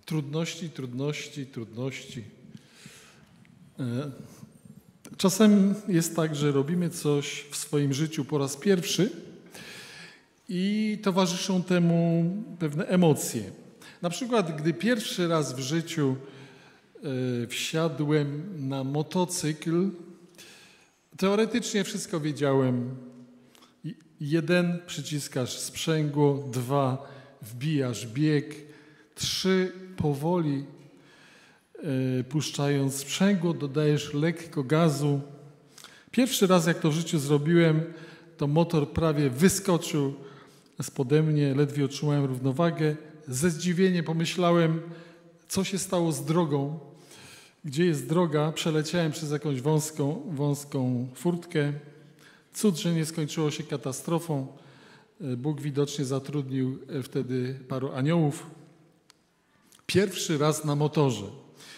Trudności. Czasem jest tak, że robimy coś w swoim życiu po raz pierwszy i towarzyszą temu pewne emocje. Na przykład, gdy pierwszy raz w życiu wsiadłem na motocykl, teoretycznie wszystko wiedziałem. 1, przyciskasz sprzęgło, 2, wbijasz bieg, 3, powoli puszczając sprzęgło, dodajesz lekko gazu. Pierwszy raz, jak to w życiu zrobiłem, to motor prawie wyskoczył spode mnie, ledwie otrzymałem równowagę. Ze zdziwieniem pomyślałem, co się stało z drogą, gdzie jest droga. Przeleciałem przez jakąś wąską furtkę. Cud, że nie skończyło się katastrofą. Bóg widocznie zatrudnił wtedy paru aniołów. Pierwszy raz na motorze.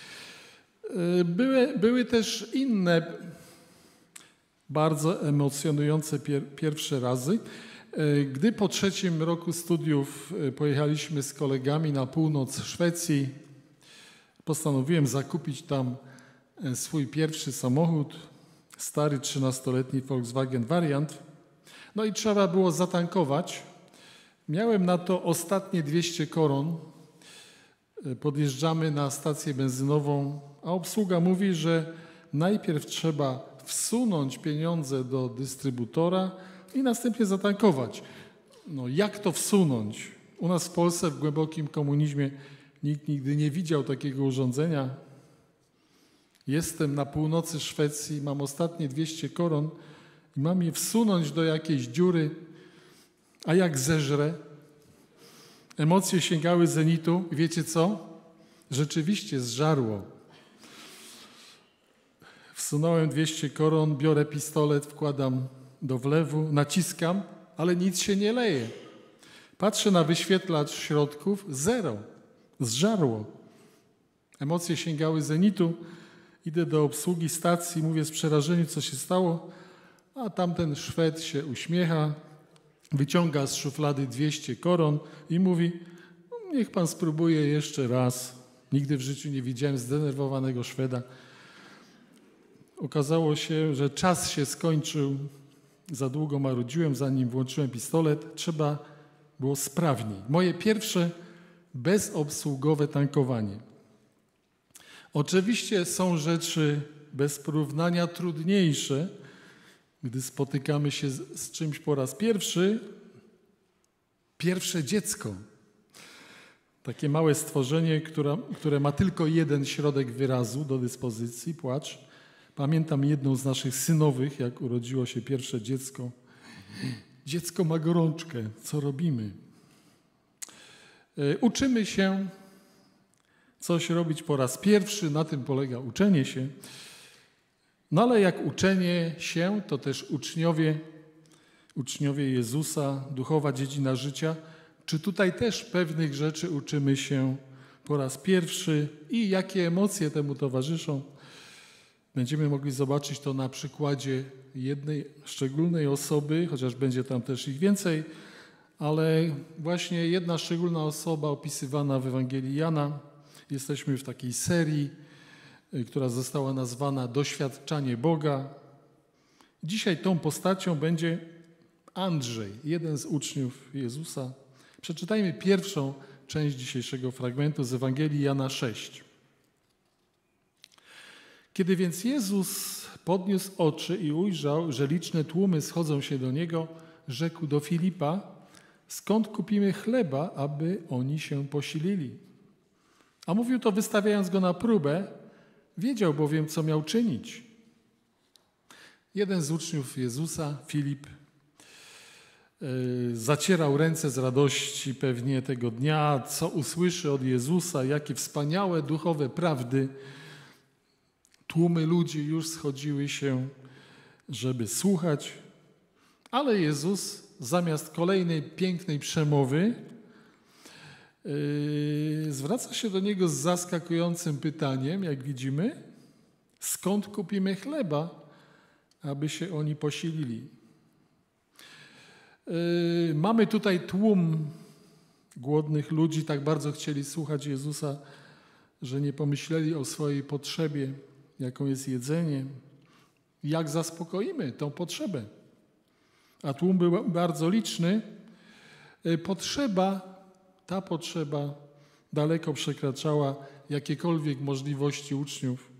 Były też inne bardzo emocjonujące pierwsze razy. Gdy po 3. roku studiów pojechaliśmy z kolegami na północ Szwecji, postanowiłem zakupić tam swój pierwszy samochód, stary 13-letni Volkswagen Variant. No i trzeba było zatankować. Miałem na to ostatnie 200 koron. Podjeżdżamy na stację benzynową, a obsługa mówi, że najpierw trzeba wsunąć pieniądze do dystrybutora i następnie zatankować. No jak to wsunąć? U nas w Polsce w głębokim komunizmie nikt nigdy nie widział takiego urządzenia. Jestem na północy Szwecji, mam ostatnie 200 koron i mam je wsunąć do jakiejś dziury, a jak zeżrę? Emocje sięgały zenitu i wiecie co? Rzeczywiście zżarło. Wsunąłem 200 koron, biorę pistolet, wkładam do wlewu, naciskam, ale nic się nie leje. Patrzę na wyświetlacz środków, 0. Zżarło. Emocje sięgały zenitu. Idę do obsługi stacji, mówię z przerażeniem, co się stało, a tamten Szwed się uśmiecha, wyciąga z szuflady 200 koron i mówi, niech pan spróbuje jeszcze raz. Nigdy w życiu nie widziałem zdenerwowanego Szweda. Okazało się, że czas się skończył. Za długo marudziłem, zanim włączyłem pistolet. Trzeba było sprawniej. Moje pierwsze bezobsługowe tankowanie. Oczywiście są rzeczy bez porównania trudniejsze, gdy spotykamy się z czymś po raz pierwszy. Pierwsze dziecko. Takie małe stworzenie, które ma tylko jeden środek wyrazu do dyspozycji, płacz. Pamiętam jedną z naszych synowych, jak urodziło się pierwsze dziecko. Dziecko ma gorączkę. Co robimy? Uczymy się coś robić po raz pierwszy. Na tym polega uczenie się. No ale jak uczenie się, to też uczniowie Jezusa, duchowa dziedzina życia. Czy tutaj też pewnych rzeczy uczymy się po raz pierwszy i jakie emocje temu towarzyszą? Będziemy mogli zobaczyć to na przykładzie jednej szczególnej osoby, chociaż będzie tam też ich więcej, ale właśnie jedna szczególna osoba opisywana w Ewangelii Jana. Jesteśmy w takiej serii, która została nazwana Doświadczanie Boga. Dzisiaj tą postacią będzie Andrzej, jeden z uczniów Jezusa. Przeczytajmy pierwszą część dzisiejszego fragmentu z Ewangelii Jana 6. Kiedy więc Jezus podniósł oczy i ujrzał, że liczne tłumy schodzą się do Niego, rzekł do Filipa, skąd kupimy chleba, aby oni się posilili? A mówił to wystawiając go na próbę, wiedział bowiem, co miał czynić. Jeden z uczniów Jezusa, Filip, zacierał ręce z radości pewnie tego dnia, co usłyszy od Jezusa, jakie wspaniałe duchowe prawdy. Tłumy ludzi już schodziły się, żeby słuchać, ale Jezus zamiast kolejnej pięknej przemowy zwraca się do niego z zaskakującym pytaniem, jak widzimy, skąd kupimy chleba, aby się oni posilili. Mamy tutaj tłum głodnych ludzi, tak bardzo chcieli słuchać Jezusa, że nie pomyśleli o swojej potrzebie, jaką jest jedzenie, jak zaspokoimy tą potrzebę. A tłum był bardzo liczny. Ta potrzeba daleko przekraczała jakiekolwiek możliwości uczniów.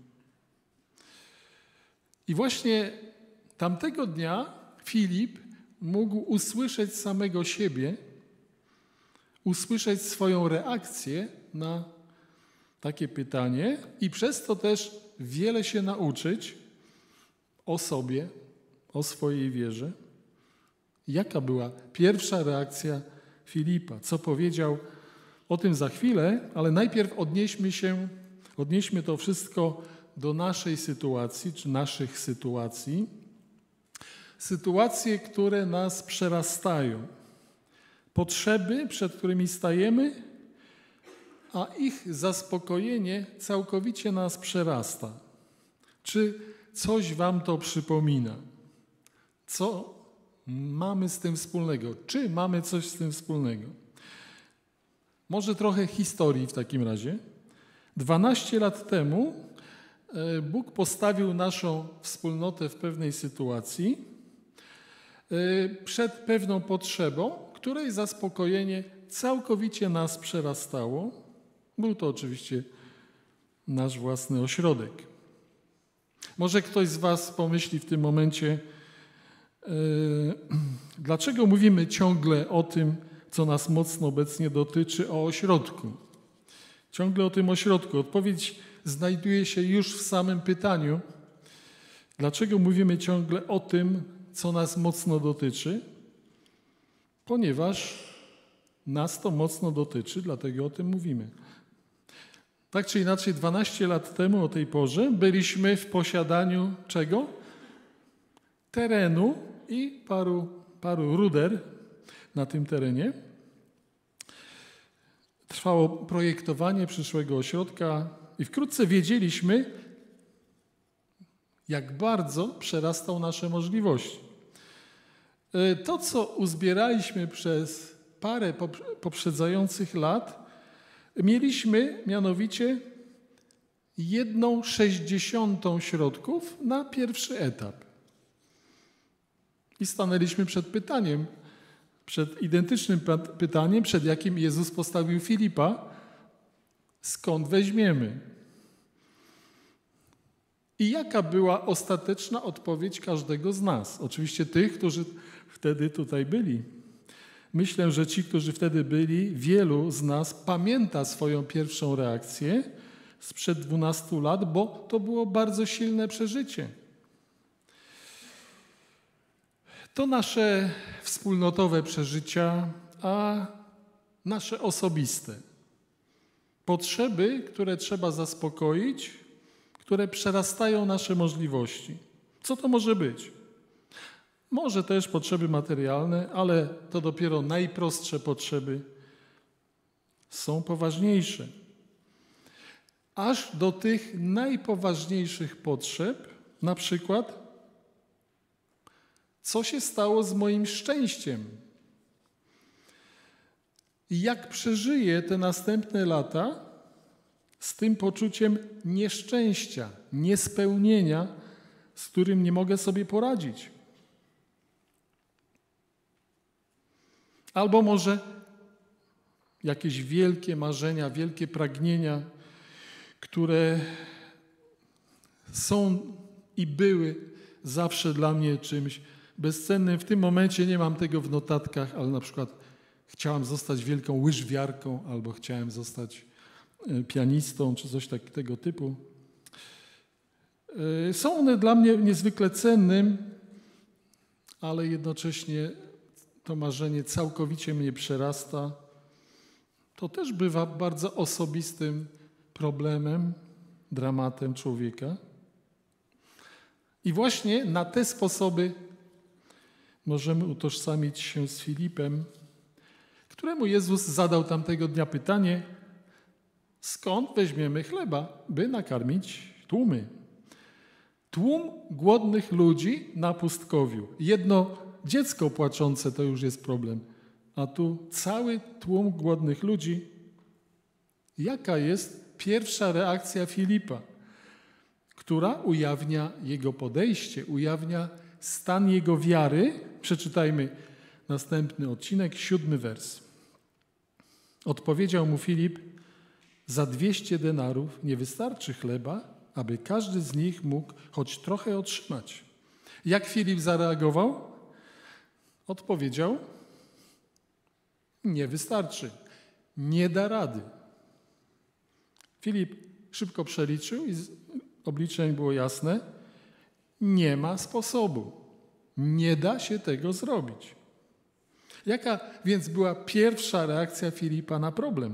I właśnie tamtego dnia Filip mógł usłyszeć samego siebie, usłyszeć swoją reakcję na takie pytanie i przez to też wiele się nauczyć o sobie, o swojej wierze. Jaka była pierwsza reakcja Filipa? Co powiedział? O tym za chwilę, ale najpierw odnieśmy to wszystko do naszej sytuacji, czy naszych sytuacji. Sytuacje, które nas przerastają. Potrzeby, przed którymi stajemy, a ich zaspokojenie całkowicie nas przerasta. Czy coś wam to przypomina? Co mamy z tym wspólnego? Czy mamy coś z tym wspólnego? Może trochę historii w takim razie. 12 lat temu Bóg postawił naszą wspólnotę w pewnej sytuacji przed pewną potrzebą, której zaspokojenie całkowicie nas przerastało. Był to oczywiście nasz własny ośrodek. Może ktoś z was pomyśli w tym momencie, dlaczego mówimy ciągle o tym, co nas mocno obecnie dotyczy, o ośrodku. Ciągle o tym ośrodku. Odpowiedź znajduje się już w samym pytaniu. Dlaczego mówimy ciągle o tym, co nas mocno dotyczy? Ponieważ nas to mocno dotyczy, dlatego o tym mówimy. Tak czy inaczej, 12 lat temu o tej porze byliśmy w posiadaniu czego? Terenu i paru ruder na tym terenie. Trwało projektowanie przyszłego ośrodka i wkrótce wiedzieliśmy, jak bardzo przerastał nasze możliwości. To, co uzbieraliśmy przez parę poprzedzających lat, mieliśmy mianowicie 1/60 środków na pierwszy etap. I stanęliśmy przed identycznym pytaniem, przed jakim Jezus postawił Filipa, skąd weźmiemy? I jaka była ostateczna odpowiedź każdego z nas? Oczywiście tych, którzy wtedy tutaj byli. Myślę, że ci, którzy wtedy byli, wielu z nas pamięta swoją pierwszą reakcję sprzed 12 lat, bo to było bardzo silne przeżycie. To nasze wspólnotowe przeżycia, a nasze osobiste. Potrzeby, które trzeba zaspokoić, które przerastają nasze możliwości. Co to może być? Może też potrzeby materialne, ale to dopiero najprostsze potrzeby są poważniejsze. Aż do tych najpoważniejszych potrzeb, na przykład, co się stało z moim szczęściem? I jak przeżyję te następne lata z tym poczuciem nieszczęścia, niespełnienia, z którym nie mogę sobie poradzić? Albo może jakieś wielkie marzenia, wielkie pragnienia, które są i były zawsze dla mnie czymś bezcennym. W tym momencie nie mam tego w notatkach, ale na przykład chciałem zostać wielką łyżwiarką albo chciałem zostać pianistą czy coś tego typu. Są one dla mnie niezwykle cennym, ale jednocześnie to marzenie całkowicie mnie przerasta. To też bywa bardzo osobistym problemem, dramatem człowieka. I właśnie na te sposoby możemy utożsamić się z Filipem, któremu Jezus zadał tamtego dnia pytanie, skąd weźmiemy chleba, by nakarmić tłumy. Tłum głodnych ludzi na pustkowiu. Jedno dziecko płaczące to już jest problem, a tu cały tłum głodnych ludzi. Jaka jest pierwsza reakcja Filipa, która ujawnia jego podejście, ujawnia stan jego wiary? Przeczytajmy następny odcinek, 7 wers. Odpowiedział mu Filip: za 200 denarów nie wystarczy chleba, aby każdy z nich mógł choć trochę otrzymać. Jak Filip zareagował? Odpowiedział: nie wystarczy, nie da rady. Filip szybko przeliczył i z obliczeń było jasne: nie ma sposobu, nie da się tego zrobić. Jaka więc była pierwsza reakcja Filipa na problem?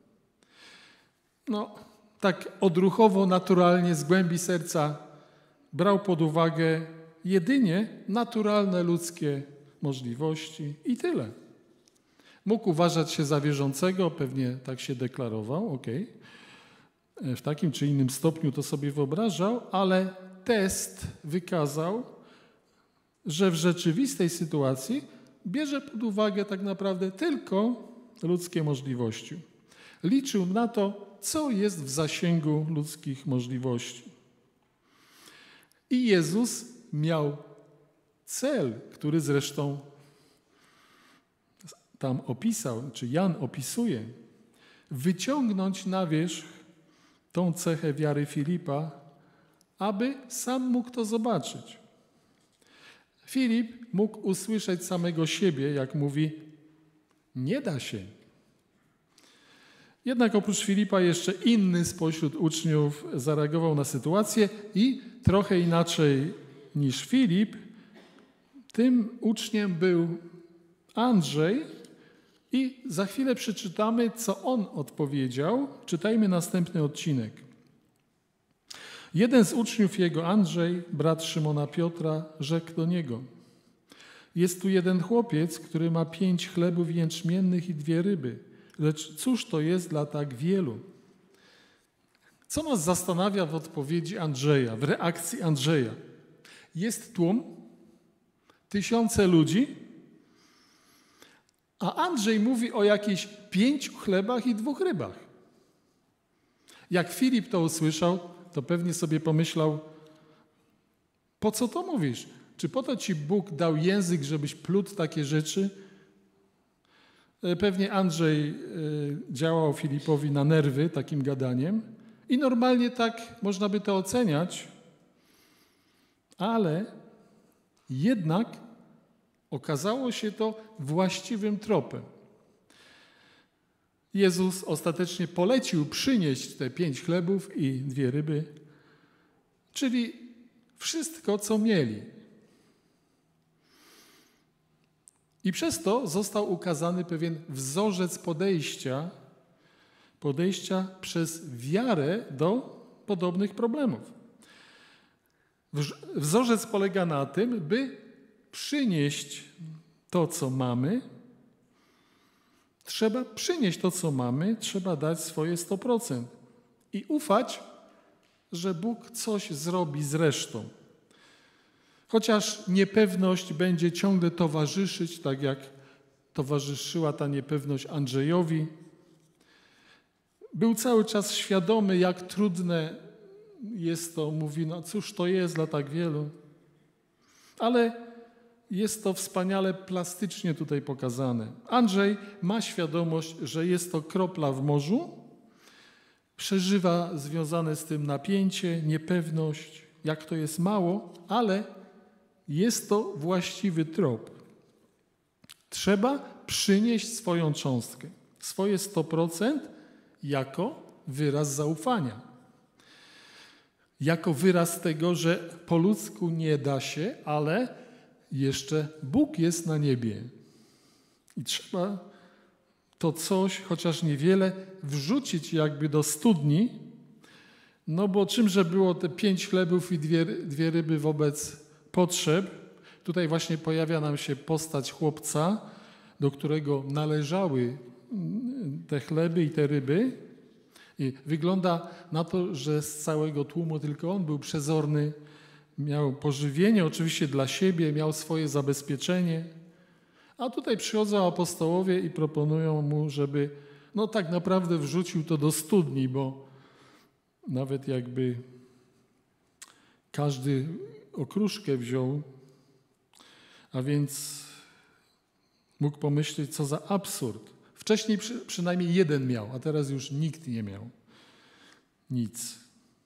Tak odruchowo, naturalnie, z głębi serca brał pod uwagę jedynie naturalne ludzkie możliwości i tyle. Mógł uważać się za wierzącego, pewnie tak się deklarował, w takim czy innym stopniu to sobie wyobrażał, ale test wykazał, że w rzeczywistej sytuacji bierze pod uwagę tak naprawdę tylko ludzkie możliwości. Liczył na to, co jest w zasięgu ludzkich możliwości. I Jezus miał cel, który zresztą tam opisał, czy Jan opisuje, wyciągnąć na wierzch tą cechę wiary Filipa, aby sam mógł to zobaczyć. Filip mógł usłyszeć samego siebie, jak mówi: nie da się. Jednak oprócz Filipa jeszcze inny spośród uczniów zareagował na sytuację i trochę inaczej niż Filip. Tym uczniem był Andrzej i za chwilę przeczytamy, co on odpowiedział. Czytajmy następny odcinek. Jeden z uczniów jego, Andrzej, brat Szymona Piotra, rzekł do niego: jest tu jeden chłopiec, który ma 5 chlebów jęczmiennych i 2 ryby. Lecz cóż to jest dla tak wielu? Co nas zastanawia w odpowiedzi Andrzeja, w reakcji Andrzeja? Jest tłum, tysiące ludzi, a Andrzej mówi o jakichś 5 chlebach i 2 rybach. Jak Filip to usłyszał, to pewnie sobie pomyślał: po co to mówisz? Czy po to ci Bóg dał język, żebyś plótł takie rzeczy? Pewnie Andrzej działał Filipowi na nerwy takim gadaniem i normalnie tak można by to oceniać, ale jednak okazało się to właściwym tropem. Jezus ostatecznie polecił przynieść te 5 chlebów i 2 ryby, czyli wszystko, co mieli. I przez to został ukazany pewien wzorzec podejścia przez wiarę do podobnych problemów. Wzorzec polega na tym, by przynieść to, co mamy. Trzeba przynieść to, co mamy, trzeba dać swoje 100% i ufać, że Bóg coś zrobi z resztą. Chociaż niepewność będzie ciągle towarzyszyć, tak jak towarzyszyła ta niepewność Andrzejowi, był cały czas świadomy, jak trudne jest to. Mówi: cóż to jest dla tak wielu. Ale jest to wspaniale plastycznie tutaj pokazane. Andrzej ma świadomość, że jest to kropla w morzu, przeżywa związane z tym napięcie, niepewność, jak to jest mało, ale jest to właściwy trop. Trzeba przynieść swoją cząstkę, swoje 100% jako wyraz zaufania. Jako wyraz tego, że po ludzku nie da się, ale jeszcze Bóg jest na niebie. I trzeba to coś, chociaż niewiele, wrzucić jakby do studni, bo czymże było te 5 chlebów i 2 ryby wobec potrzeb. Tutaj właśnie pojawia nam się postać chłopca, do którego należały te chleby i te ryby. I wygląda na to, że z całego tłumu tylko on był przezorny, miał pożywienie oczywiście dla siebie, miał swoje zabezpieczenie, A tutaj przychodzą apostołowie i proponują mu, żeby tak naprawdę wrzucił to do studni, bo nawet jakby każdy okruszkę wziął, a więc mógł pomyśleć, co za absurd. Wcześniej przynajmniej jeden miał, a teraz już nikt nie miał. Nic.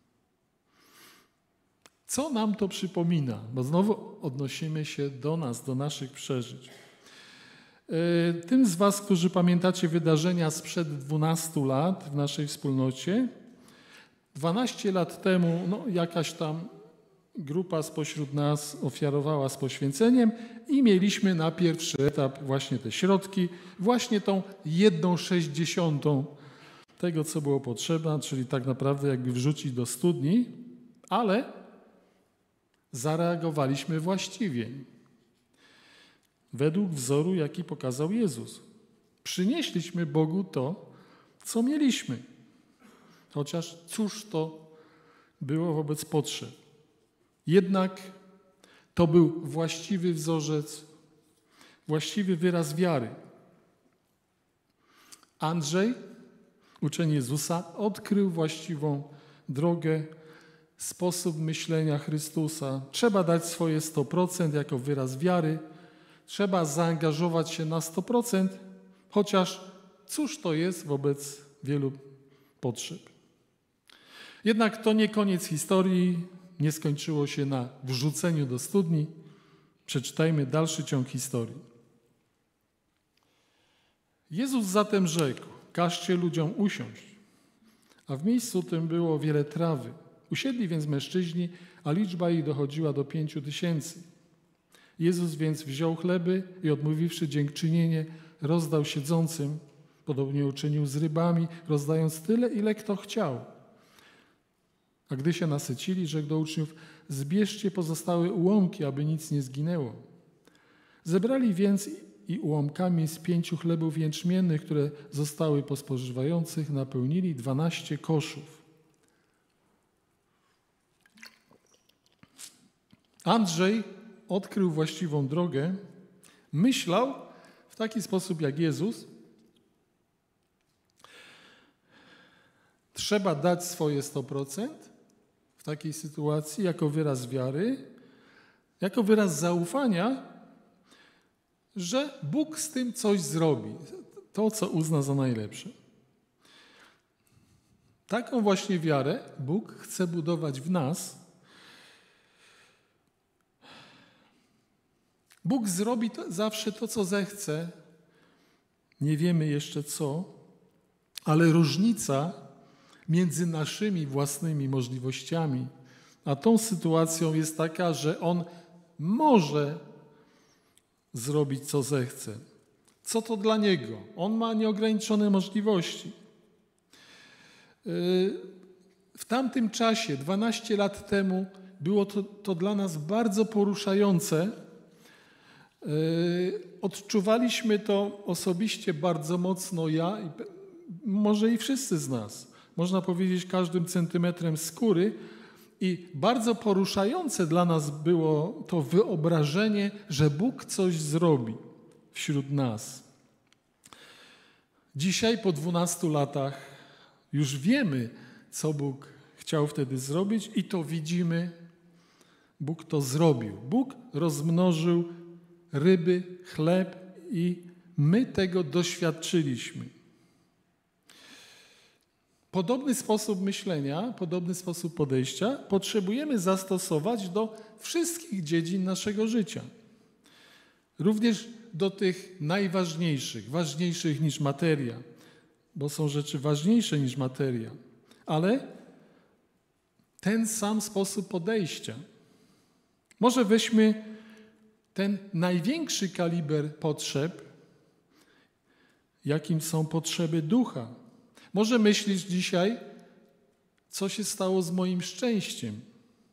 Co nam to przypomina? Bo znowu odnosimy się do nas, do naszych przeżyć. Tym z was, którzy pamiętacie wydarzenia sprzed 12 lat w naszej wspólnocie, 12 lat temu jakaś tam grupa spośród nas ofiarowała z poświęceniem i mieliśmy na pierwszy etap właśnie te środki, właśnie tą 1/60 tego, co było potrzebne, czyli tak naprawdę jakby wrzucić do studni, ale zareagowaliśmy właściwie. Według wzoru, jaki pokazał Jezus. Przynieśliśmy Bogu to, co mieliśmy. Chociaż cóż to było wobec potrzeb. Jednak to był właściwy wzorzec, właściwy wyraz wiary. Andrzej, uczeń Jezusa, odkrył właściwą drogę, sposób myślenia Chrystusa. Trzeba dać swoje 100% jako wyraz wiary. Trzeba zaangażować się na 100%, chociaż cóż to jest wobec wielu potrzeb. Jednak to nie koniec historii, nie skończyło się na wrzuceniu do studni. Przeczytajmy dalszy ciąg historii. Jezus zatem rzekł: każcie ludziom usiąść. A w miejscu tym było wiele trawy. Usiedli więc mężczyźni, a liczba ich dochodziła do 5000. Jezus więc wziął chleby i odmówiwszy dziękczynienie, rozdał siedzącym. Podobnie uczynił z rybami, rozdając tyle, ile kto chciał. A gdy się nasycili, rzekł do uczniów: zbierzcie pozostałe ułomki, aby nic nie zginęło. Zebrali więc i ułomkami z 5 chlebów jęczmiennych, które zostały po spożywających, napełnili 12 koszów. Andrzej odkrył właściwą drogę, myślał w taki sposób jak Jezus. Trzeba dać swoje 100% w takiej sytuacji jako wyraz wiary, jako wyraz zaufania, że Bóg z tym coś zrobi, to co uzna za najlepsze. Taką właśnie wiarę Bóg chce budować w nas. Bóg zrobi zawsze to, co zechce. Nie wiemy jeszcze co, ale różnica między naszymi własnymi możliwościami a tą sytuacją jest taka, że On może zrobić, co zechce. Co to dla Niego? On ma nieograniczone możliwości. W tamtym czasie, 12 lat temu, było to dla nas bardzo poruszające. Odczuwaliśmy to osobiście bardzo mocno ja i może i wszyscy z nas. Można powiedzieć każdym centymetrem skóry. I bardzo poruszające dla nas było to wyobrażenie, że Bóg coś zrobi wśród nas. Dzisiaj po 12 latach już wiemy, co Bóg chciał wtedy zrobić i to widzimy. Bóg to zrobił. Bóg rozmnożył ryby, chleb i my tego doświadczyliśmy. Podobny sposób myślenia, podobny sposób podejścia potrzebujemy zastosować do wszystkich dziedzin naszego życia. Również do tych najważniejszych, ważniejszych niż materia, bo są rzeczy ważniejsze niż materia, ale ten sam sposób podejścia. Może weźmy ten największy kaliber potrzeb, jakim są potrzeby ducha. Może myślisz dzisiaj, co się stało z moim szczęściem?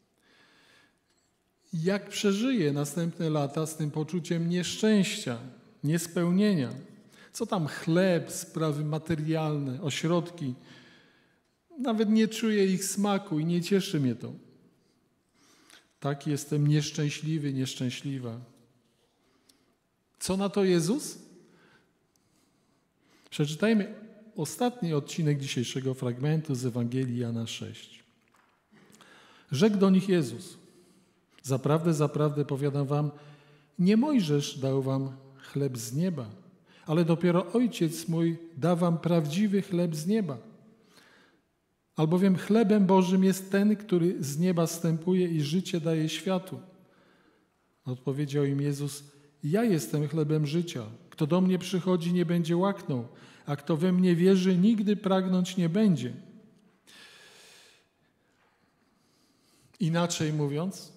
Jak przeżyję następne lata z tym poczuciem nieszczęścia, niespełnienia? Co tam chleb, sprawy materialne, ośrodki? Nawet nie czuję ich smaku i nie cieszy mnie to. Tak jestem nieszczęśliwy, nieszczęśliwa. Co na to Jezus? Przeczytajmy ostatni odcinek dzisiejszego fragmentu z Ewangelii Jana 6. Rzekł do nich Jezus: zaprawdę, zaprawdę powiadam wam, nie Mojżesz dał wam chleb z nieba, ale dopiero Ojciec mój da wam prawdziwy chleb z nieba. Albowiem chlebem Bożym jest ten, który z nieba zstępuje i życie daje światu. Odpowiedział im Jezus: ja jestem chlebem życia. Kto do mnie przychodzi, nie będzie łaknął, a kto we mnie wierzy, nigdy pragnąć nie będzie. Inaczej mówiąc,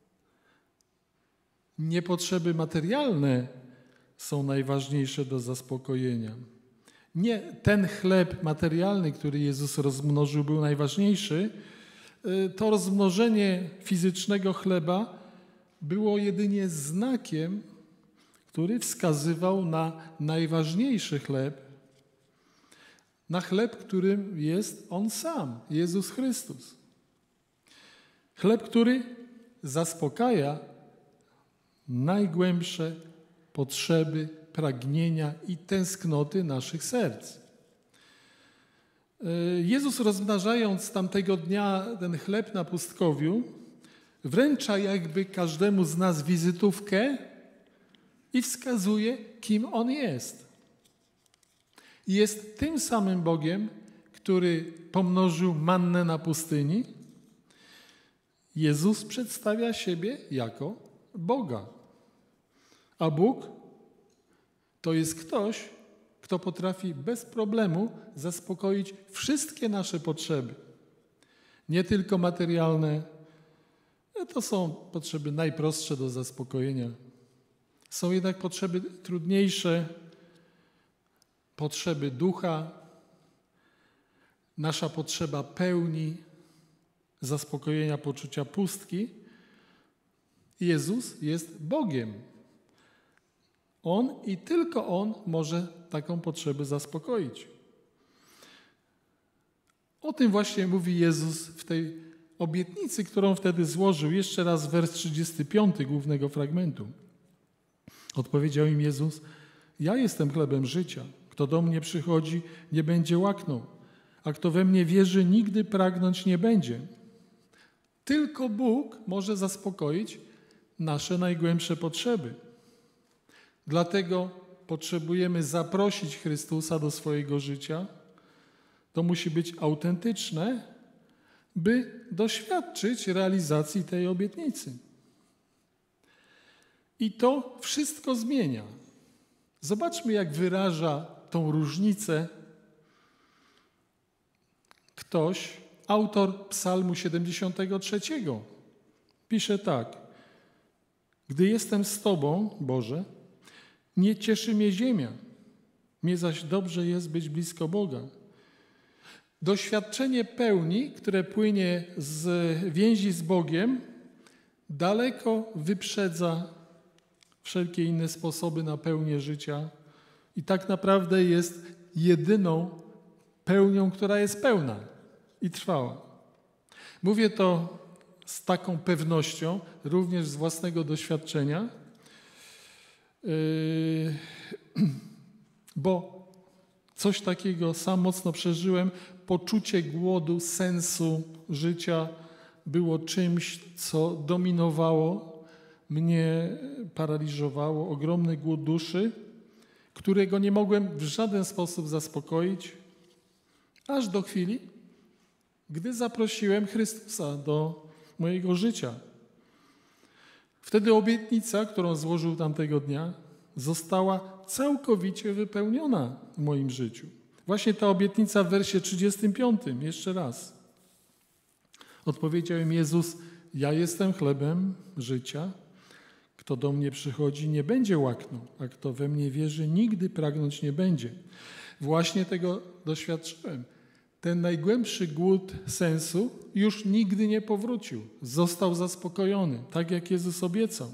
nie potrzeby materialne są najważniejsze do zaspokojenia. Nie ten chleb materialny, który Jezus rozmnożył, był najważniejszy. To rozmnożenie fizycznego chleba było jedynie znakiem, który wskazywał na najważniejszy chleb, na chleb, którym jest On sam, Jezus Chrystus. Chleb, który zaspokaja najgłębsze potrzeby, pragnienia i tęsknoty naszych serc. Jezus, rozmnażając tamtego dnia ten chleb na pustkowiu, wręcza jakby każdemu z nas wizytówkę i wskazuje, kim On jest. Jest tym samym Bogiem, który pomnożył mannę na pustyni. Jezus przedstawia siebie jako Boga. A Bóg to jest ktoś, kto potrafi bez problemu zaspokoić wszystkie nasze potrzeby. Nie tylko materialne, to są potrzeby najprostsze do zaspokojenia. Są jednak potrzeby trudniejsze, potrzeby ducha, nasza potrzeba pełni, zaspokojenia poczucia pustki. Jezus jest Bogiem. On i tylko On może taką potrzebę zaspokoić. O tym właśnie mówi Jezus w tej obietnicy, którą wtedy złożył. Jeszcze raz wers 35 głównego fragmentu. Odpowiedział im Jezus: ja jestem chlebem życia. Kto do mnie przychodzi, nie będzie łaknął, a kto we mnie wierzy, nigdy pragnąć nie będzie. Tylko Bóg może zaspokoić nasze najgłębsze potrzeby. Dlatego potrzebujemy zaprosić Chrystusa do swojego życia. To musi być autentyczne, by doświadczyć realizacji tej obietnicy. I to wszystko zmienia. Zobaczmy, jak wyraża tą różnicę ktoś, autor Psalmu 73. Pisze tak: gdy jestem z Tobą, Boże, nie cieszy mnie ziemia, mnie zaś dobrze jest być blisko Boga. Doświadczenie pełni, które płynie z więzi z Bogiem, daleko wyprzedza wszelkie inne sposoby na pełnię życia i tak naprawdę jest jedyną pełnią, która jest pełna i trwała. Mówię to z taką pewnością, również z własnego doświadczenia, bo coś takiego sam mocno przeżyłem. Poczucie głodu, sensu życia było czymś, co dominowało mnie, paraliżowało. Ogromny głód duszy, którego nie mogłem w żaden sposób zaspokoić, aż do chwili, gdy zaprosiłem Chrystusa do mojego życia. Wtedy obietnica, którą złożył tamtego dnia, została całkowicie wypełniona w moim życiu. Właśnie ta obietnica w wersie 35, jeszcze raz. Odpowiedział im Jezus: ja jestem chlebem życia. Kto do mnie przychodzi, nie będzie łaknął, a kto we mnie wierzy, nigdy pragnąć nie będzie. Właśnie tego doświadczyłem. Ten najgłębszy głód sensu już nigdy nie powrócił. Został zaspokojony, tak jak Jezus obiecał.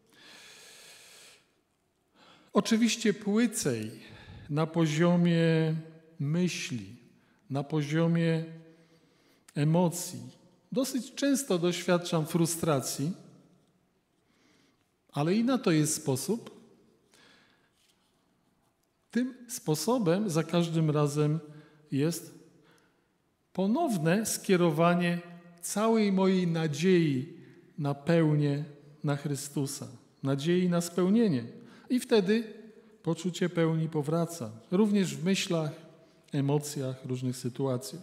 Oczywiście płycej, na poziomie myśli, na poziomie emocji. Dosyć często doświadczam frustracji, ale i na to jest sposób, Tym sposobem za każdym razem jest ponowne skierowanie całej mojej nadziei na pełnię na Chrystusa, nadziei na spełnienie. I wtedy poczucie pełni powraca, również w myślach, emocjach, różnych sytuacjach.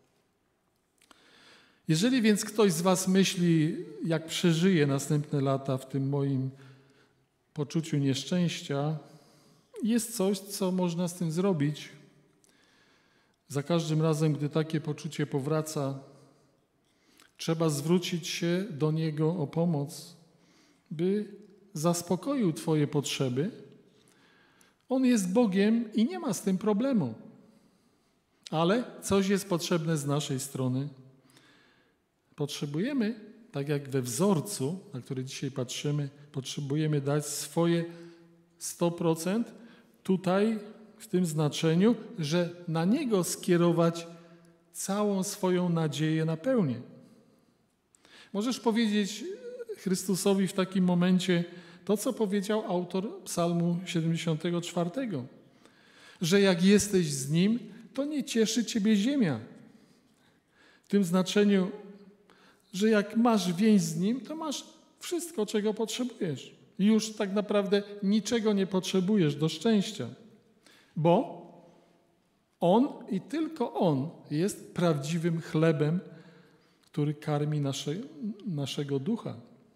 Jeżeli więc ktoś z was myśli, jak przeżyje następne lata w tym moim poczuciu nieszczęścia, jest coś, co można z tym zrobić. Za każdym razem, gdy takie poczucie powraca, trzeba zwrócić się do Niego o pomoc, by zaspokoił twoje potrzeby. On jest Bogiem i nie ma z tym problemu. Ale coś jest potrzebne z naszej strony. Potrzebujemy, tak jak we wzorcu, na który dzisiaj patrzymy, potrzebujemy dać swoje 100% tutaj w tym znaczeniu, że na Niego skierować całą swoją nadzieję na pełnię. Możesz powiedzieć Chrystusowi w takim momencie to, co powiedział autor Psalmu 74, że jak jesteś z Nim, to nie cieszy Ciebie ziemia. W tym znaczeniu, że jak masz więź z Nim, to masz wszystko, czego potrzebujesz. I już tak naprawdę niczego nie potrzebujesz do szczęścia, bo On i tylko On jest prawdziwym chlebem, który karmi naszego ducha.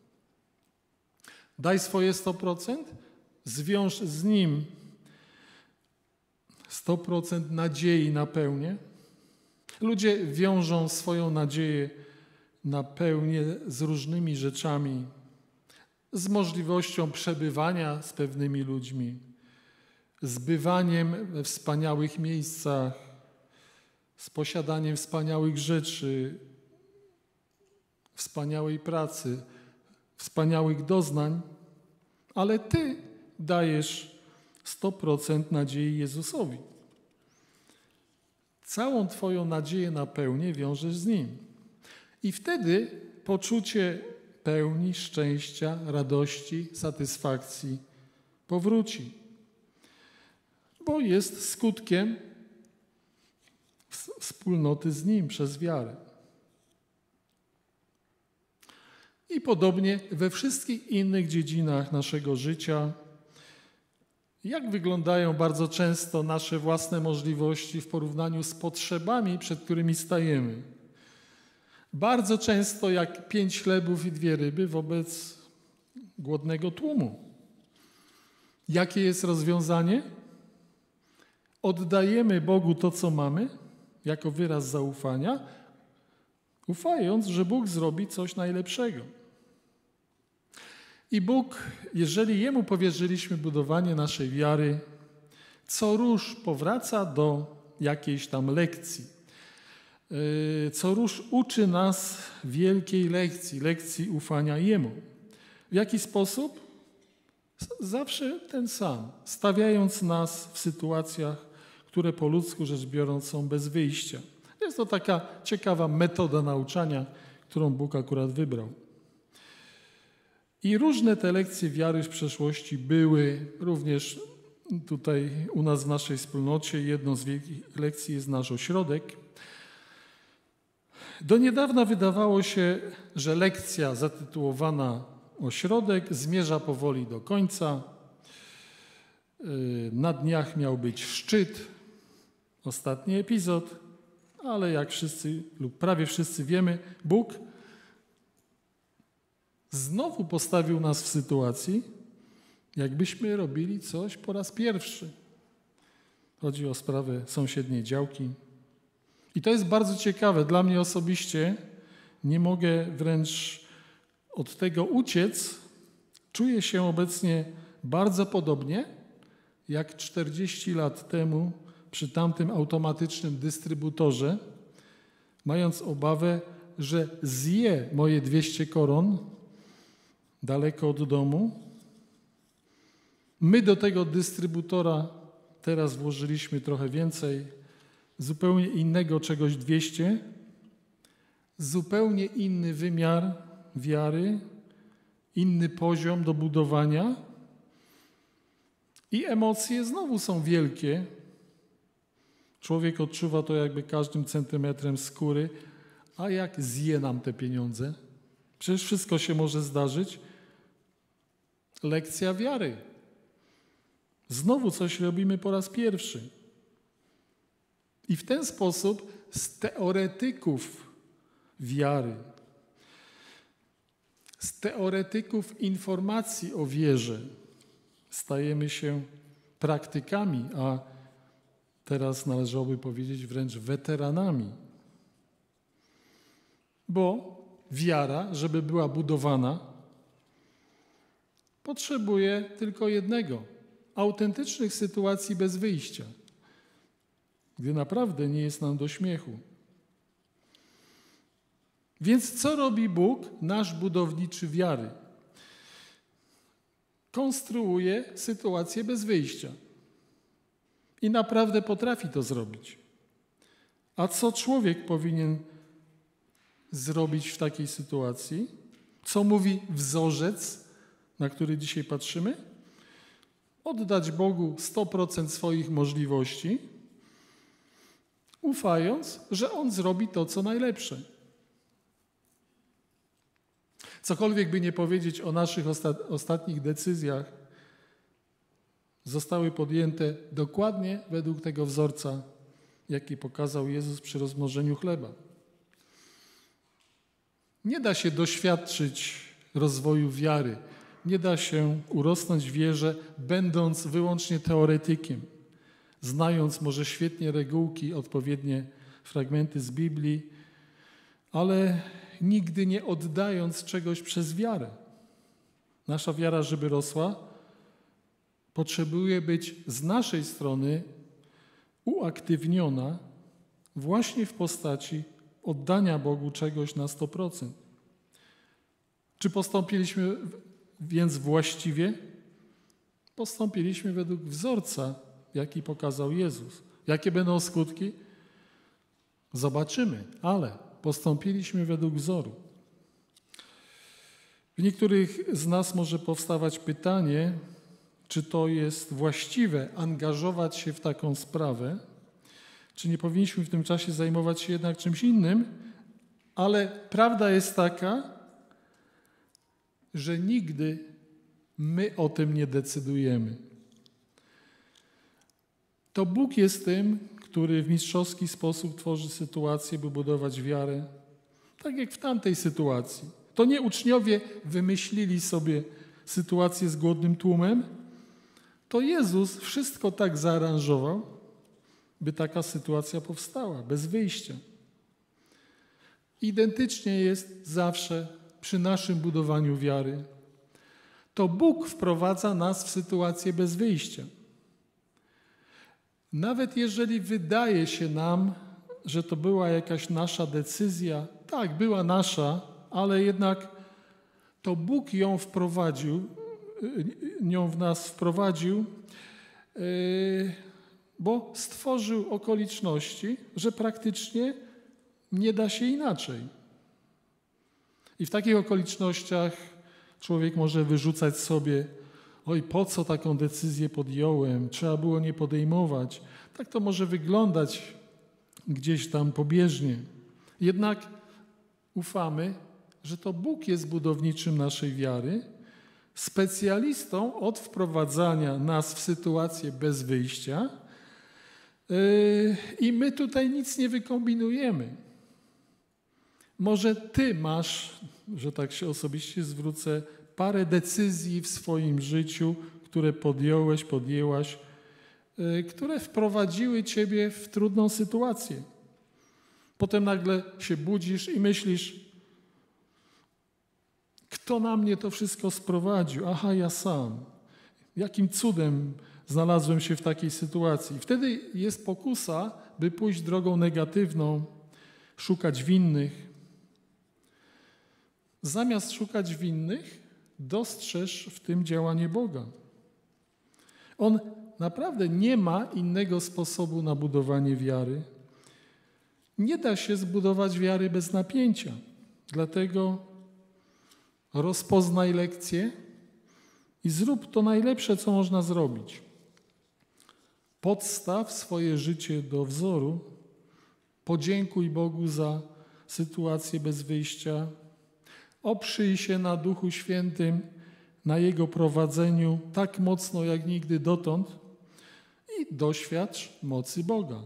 Daj swoje 100%, zwiąż z Nim 100% nadziei na pełnię. Ludzie wiążą swoją nadzieję na pełnię z różnymi rzeczami, z możliwością przebywania z pewnymi ludźmi, z bywaniem we wspaniałych miejscach, z posiadaniem wspaniałych rzeczy, wspaniałej pracy, wspaniałych doznań, ale Ty dajesz 100% nadziei Jezusowi. Całą Twoją nadzieję na pełnię wiążesz z Nim. I wtedy poczucie pełni, szczęścia, radości, satysfakcji powróci. Bo jest skutkiem wspólnoty z Nim przez wiarę. I podobnie we wszystkich innych dziedzinach naszego życia, jak wyglądają bardzo często nasze własne możliwości w porównaniu z potrzebami, przed którymi stajemy. Bardzo często jak 5 chlebów i 2 ryby wobec głodnego tłumu. Jakie jest rozwiązanie? Oddajemy Bogu to, co mamy, jako wyraz zaufania, ufając, że Bóg zrobi coś najlepszego. I Bóg, jeżeli Jemu powierzyliśmy budowanie naszej wiary, co rusz powraca do jakiejś tam lekcji. Co rusz uczy nas wielkiej lekcji ufania Jemu. W jaki sposób? Zawsze ten sam, stawiając nas w sytuacjach, które po ludzku rzecz biorąc są bez wyjścia. Jest to taka ciekawa metoda nauczania, którą Bóg akurat wybrał. I różne te lekcje wiary w przeszłości były również tutaj u nas w naszej wspólnocie. Jedną z wielkich lekcji jest nasz ośrodek. Do niedawna wydawało się, że lekcja zatytułowana Ośrodek zmierza powoli do końca. Na dniach miał być szczyt, ostatni epizod, ale jak wszyscy lub prawie wszyscy wiemy, Bóg znowu postawił nas w sytuacji, jakbyśmy robili coś po raz pierwszy. Chodzi o sprawę sąsiedniej działki. I to jest bardzo ciekawe. Dla mnie osobiście nie mogę wręcz od tego uciec. Czuję się obecnie bardzo podobnie jak 40 lat temu przy tamtym automatycznym dystrybutorze, mając obawę, że zje moje 200 koron daleko od domu. My do tego dystrybutora teraz włożyliśmy trochę więcej, zupełnie innego czegoś 200, zupełnie inny wymiar wiary, inny poziom do budowania. I emocje znowu są wielkie. Człowiek odczuwa to jakby każdym centymetrem skóry, a jak zje nam te pieniądze? Przecież wszystko się może zdarzyć. Lekcja wiary. Znowu coś robimy po raz pierwszy. I w ten sposób z teoretyków wiary, z teoretyków informacji o wierze stajemy się praktykami, a teraz należałoby powiedzieć wręcz weteranami. Bo wiara, żeby była budowana, potrzebuje tylko jednego – autentycznych sytuacji bez wyjścia, gdy naprawdę nie jest nam do śmiechu. Więc co robi Bóg, nasz budowniczy wiary? Konstruuje sytuację bez wyjścia. I naprawdę potrafi to zrobić. A co człowiek powinien zrobić w takiej sytuacji? Co mówi wzorzec, na który dzisiaj patrzymy? Oddać Bogu 100% swoich możliwości, ufając, że On zrobi to, co najlepsze. Cokolwiek by nie powiedzieć o naszych ostatnich decyzjach, zostały podjęte dokładnie według tego wzorca, jaki pokazał Jezus przy rozmnożeniu chleba. Nie da się doświadczyć rozwoju wiary, nie da się urosnąć w wierze, będąc wyłącznie teoretykiem, znając może świetnie regułki, odpowiednie fragmenty z Biblii, ale nigdy nie oddając czegoś przez wiarę. Nasza wiara, żeby rosła, potrzebuje być z naszej strony uaktywniona właśnie w postaci oddania Bogu czegoś na 100%. Czy postąpiliśmy więc właściwie? Postąpiliśmy według wzorca, jaki pokazał Jezus. Jakie będą skutki? Zobaczymy, ale postąpiliśmy według wzoru. W niektórych z nas może powstawać pytanie, czy to jest właściwe angażować się w taką sprawę, czy nie powinniśmy w tym czasie zajmować się jednak czymś innym, ale prawda jest taka, że nigdy my o tym nie decydujemy. To Bóg jest tym, który w mistrzowski sposób tworzy sytuację, by budować wiarę, tak jak w tamtej sytuacji. To nie uczniowie wymyślili sobie sytuację z głodnym tłumem, to Jezus wszystko tak zaaranżował, by taka sytuacja powstała, bez wyjścia. Identycznie jest zawsze przy naszym budowaniu wiary. To Bóg wprowadza nas w sytuację bez wyjścia. Nawet jeżeli wydaje się nam, że to była jakaś nasza decyzja, tak, była nasza, ale jednak to Bóg ją w nas wprowadził, bo stworzył okoliczności, że praktycznie nie da się inaczej. I w takich okolicznościach człowiek może wyrzucać sobie: oj, po co taką decyzję podjąłem, trzeba było nie podejmować. Tak to może wyglądać gdzieś tam pobieżnie. Jednak ufamy, że to Bóg jest budowniczym naszej wiary, specjalistą od wprowadzania nas w sytuację bez wyjścia i my tutaj nic nie wykombinujemy. Może ty masz, że tak się osobiście zwrócę, parę decyzji w swoim życiu, które podjęłaś, które wprowadziły ciebie w trudną sytuację. Potem nagle się budzisz i myślisz: kto na mnie to wszystko sprowadził? Aha, ja sam. Jakim cudem znalazłem się w takiej sytuacji? Wtedy jest pokusa, by pójść drogą negatywną, szukać winnych. Zamiast szukać winnych, dostrzeż w tym działanie Boga. On naprawdę nie ma innego sposobu na budowanie wiary. Nie da się zbudować wiary bez napięcia. Dlatego rozpoznaj lekcję i zrób to najlepsze, co można zrobić. Podstaw swoje życie do wzoru. Podziękuj Bogu za sytuację bez wyjścia. Oprzyj się na Duchu Świętym, na Jego prowadzeniu tak mocno jak nigdy dotąd i doświadcz mocy Boga.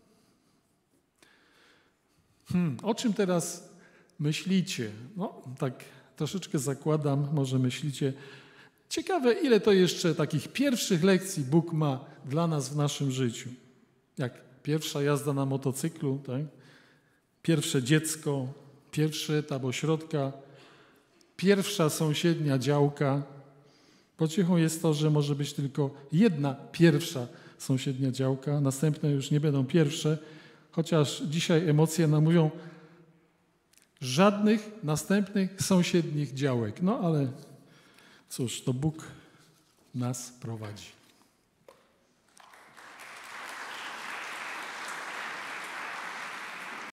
O czym teraz myślicie? No, tak troszeczkę zakładam, może myślicie, ciekawe, ile to jeszcze takich pierwszych lekcji Bóg ma dla nas w naszym życiu. Jak pierwsza jazda na motocyklu, tak? Pierwsze dziecko, pierwszy etap ośrodka, pierwsza sąsiednia działka. Pociechą jest to, że może być tylko jedna pierwsza sąsiednia działka, następne już nie będą pierwsze, chociaż dzisiaj emocje nam mówią żadnych następnych sąsiednich działek. No ale cóż, to Bóg nas prowadzi.